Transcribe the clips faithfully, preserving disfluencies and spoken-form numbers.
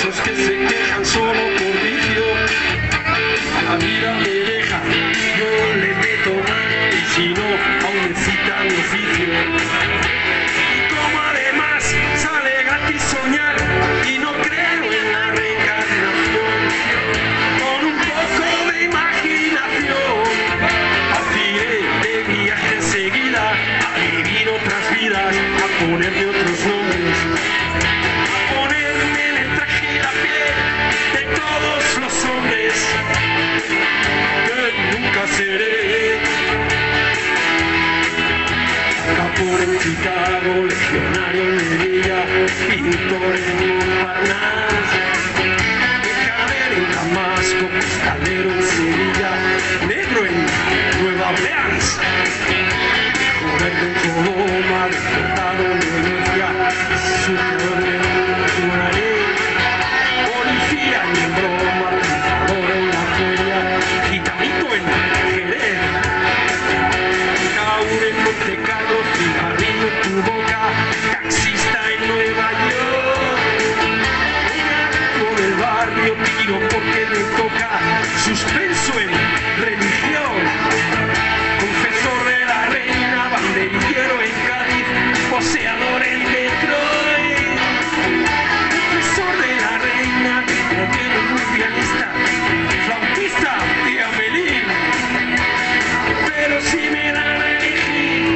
esos que se quejan solo por vicio. La vida me deja, yo le meto mano y si no, aún necesita mi oficio. Y como además sale gratis soñar y no creo en la reencarnación, con un poco de imaginación partiré de viaje enseguida a vivir otras vidas, a ponerme otros nombres, a ponerme en el traje y la piel de todos los hombres que nunca seré. Capor en Chicago, legionario en Melilla, pintor en Montparnasse, mercader en Damasco, costalero en Sevilla, negro en Nueva Orleans, joder en Sodoma, deportado en Venecia, surfeador en Tuaré, policía en Roma, triunfador en la feria, gitanito en Jerez, caur en Monte Carlo, cigarrillo en tu boca, taxista en Nueva York, por el barrio tiro porque me toca, suspenso en religión, confesor de la reina, banderillero en Cádiz, poseador en Detroit, confesor de la reina, tiene un pianista, flautista y Amelín, pero si me dan a elegir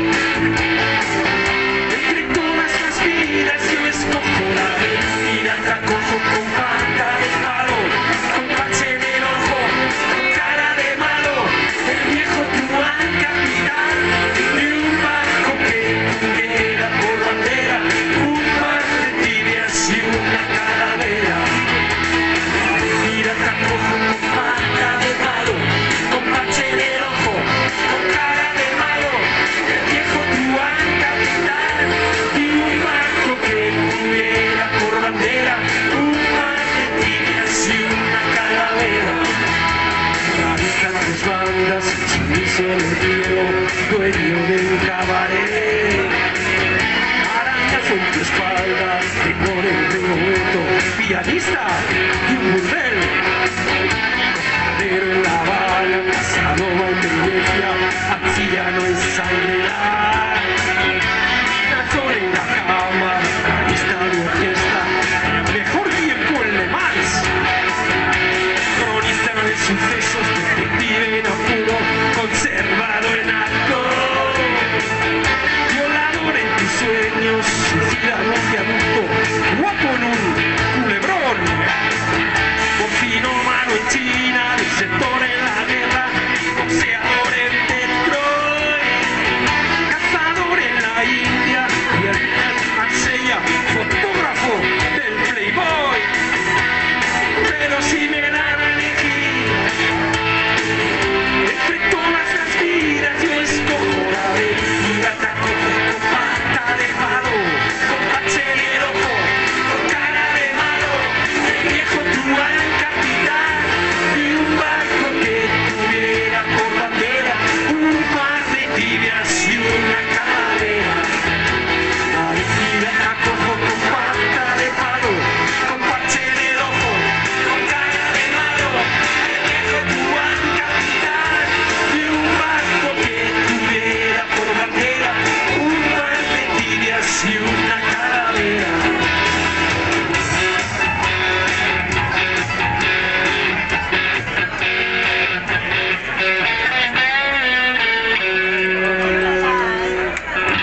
entre todas las vidas yo escojo la mentira, te acojo con pata de palo, con parche en el ojo, con cara de malo, el viejo truán capitán de un barco que tuviera por bandera un par de tibias y una calavera. Mira, te acojo con pata de palo, con parche en el ojo, con cara de malo, el viejo truán capitán de un barco que tuviera por bandera un par de tibias y una calavera. Radican tus bandas, sumiso en el río, dueño de un cabaret, arañazo en tu espalda, tenor en remoto, pianista y un burdel, costalero en La Habana, Casanova en Venecia, anciano en Sangre.